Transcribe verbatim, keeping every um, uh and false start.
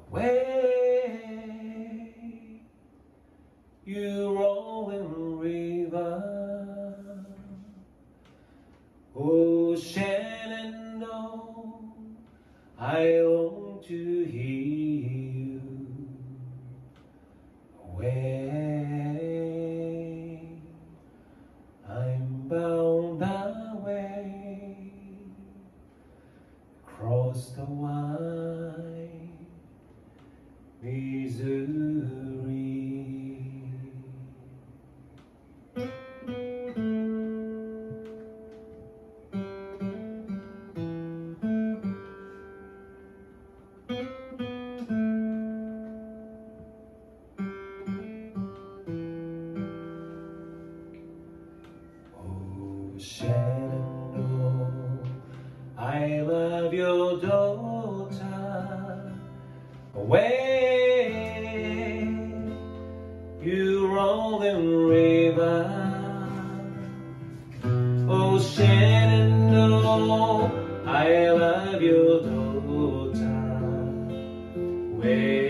Way you rolling river, oh Shenandoah, I long to hear you. Away, I'm bound away across the wide Missouri. Oh Shenandoah, I love your daughter. Away, you rolling river, oh Shenandoah, I love your daughter. Way